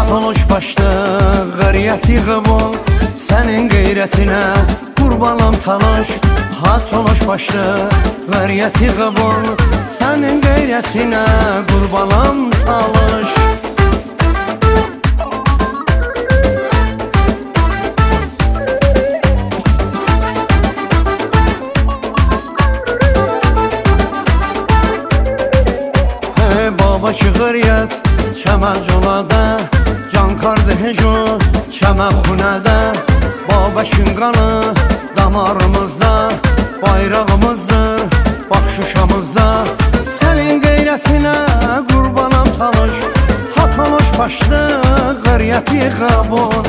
Hatoloş başda qariyyəti qəbul, sənin qeyrətinə qurbanam Taloş. Hatoloş başda qariyyəti qəbul, sənin qeyrətinə qurbanam Taloş. Baba ki qariyyət çəməl colada, can kardeşo çəməl xunədə. Baba kim qanı damarımızda, bayrağımızdır bax Şuşamızda. Sənin qeyrətinə qurbanam Taloş. Hatoloş başda qariyyəti qəbul.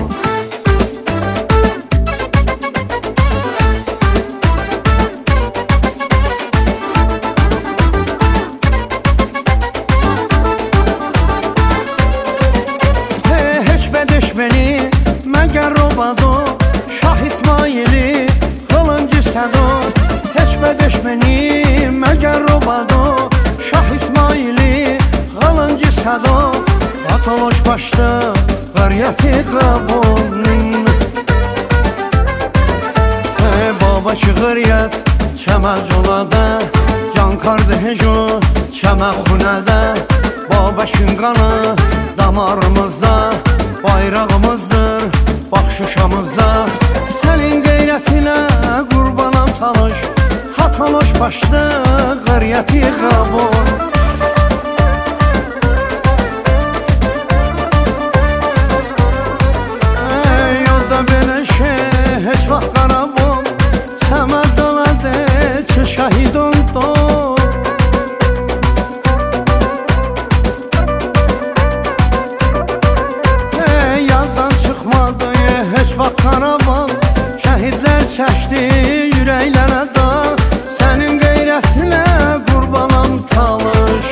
Düşmeni məgər robado, Şah İsmaili qılıncı sədo. Heç bə düşmeni məgər robado, Şah İsmaili qılıncı sədo. Hatoloş başda qariyyəti qəbul. Baba ki qariyyət çəməl colada, can kardeşo çəməl xunədə. Baba kim qanı damarımızda, bayrağımızdır bax Şuşamızda. Sənin qeyrətinə qurbanam Taloş. Hatoloş başda qariyyəti qəbul. Yolda belə şey heç vaxt qarabol, Səməd doladı çı şəhid oldu. Heç vaxt Qarabağ şəhidlər çəkdi ürəklərə dağ. Sənin qeyrətinə qurbanam Taloş.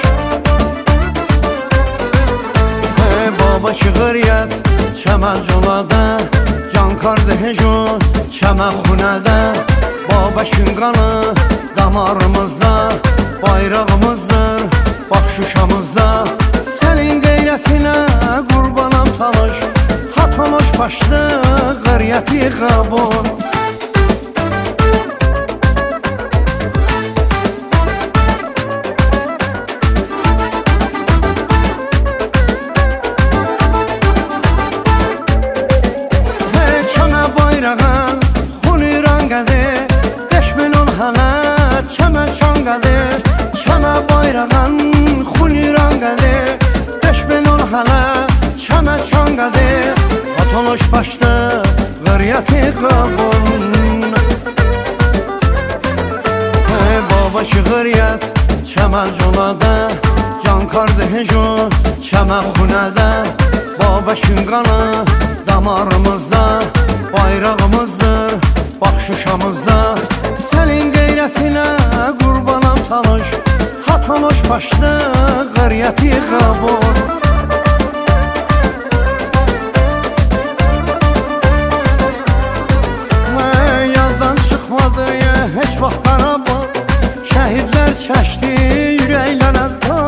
Baba ki qariyyət çəməl colada, can kardeşo çəməl xunədə. Baba kim qanı damarımızda, bayrağımızdır bax Şuşamızda. Sənin qeyrətinə qurbanam Taloş. Hatoloş başda qariyyəti qəbul. Çəmə bayrağın xun İran qədi, 5000 ol hələ çəmən şan qədi. Çəmə bayrağın xun İran qədi, 5000 ol hələ çəmən şan qədi. Hatoloş başda qariyyəti qəbul. Baba ki qariyyət çəməl colada, can kardeşo çəməl xunədə. Baba kim qanı damarımızda, bayrağımızdır bax Şuşamızda. Sənin qeyrətinə qurbanam Taloş. Hatoloş başda qariyyəti qəbul. Heç vaxt Qarabağ şəhidlər çəkdi ürəklərə dağ.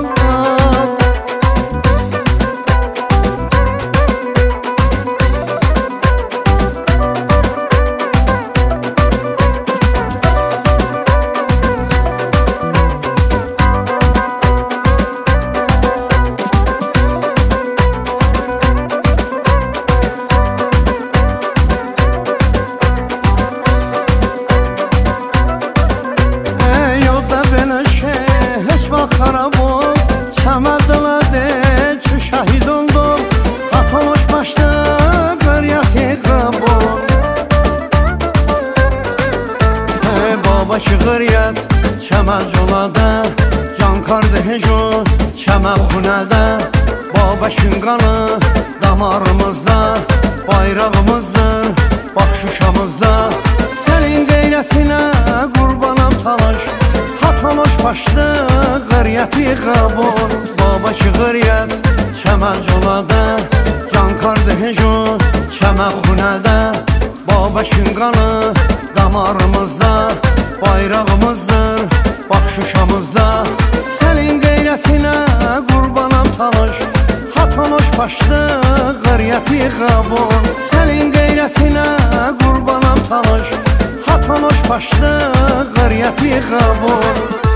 Qarabağ çəməl doladı çı şəhid oldu. Hatoloş başda qariyyəti qəbul. Baba ki qariyyət çəməl colada, can kardeşo çəməl xunədə. Baba kim qanı damarımızda, bayrağımızdır bax Şuşamızda. Sənin qeyrətinə qurbanam Taloş. Hatoloş başda qariyyəti qəbul. Baba ki qariyyət çəməl colada, can kardeşo çəməl xunədə. Baba kim qanı damarımızda, bayrağımızdır bax Şuşamızda. Sənin qeyrətinə qurbanam Taloş. Hatoloş başlı qıryəti qabon. Sənin qeyrətinə qurbanam tanış, Hatonoş başlı qıryəti qabon.